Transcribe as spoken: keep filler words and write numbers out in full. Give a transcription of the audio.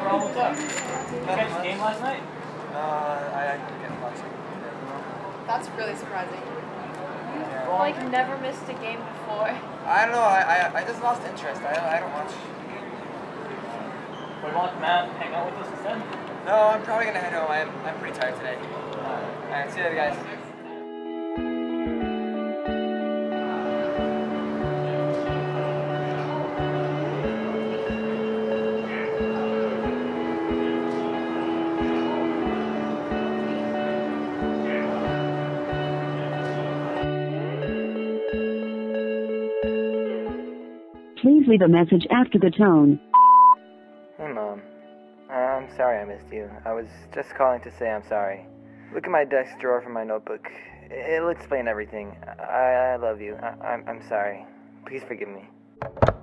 wrong with that? Did you catch the game last night? No, I didn't get much. That's really surprising. Yeah. Like, never missed a game before. I don't know, I, I, I just lost interest. I, I don't watch. What about Matt? Hang out with us instead? No, I'm probably gonna head home. I'm, I'm pretty tired today. Alright, see you later, guys. Please leave a message after the tone. Hey, Mom. I'm sorry I missed you. I was just calling to say I'm sorry. Look at my desk drawer for my notebook. It'll explain everything. I, I love you. I, I'm, I'm sorry. Please forgive me.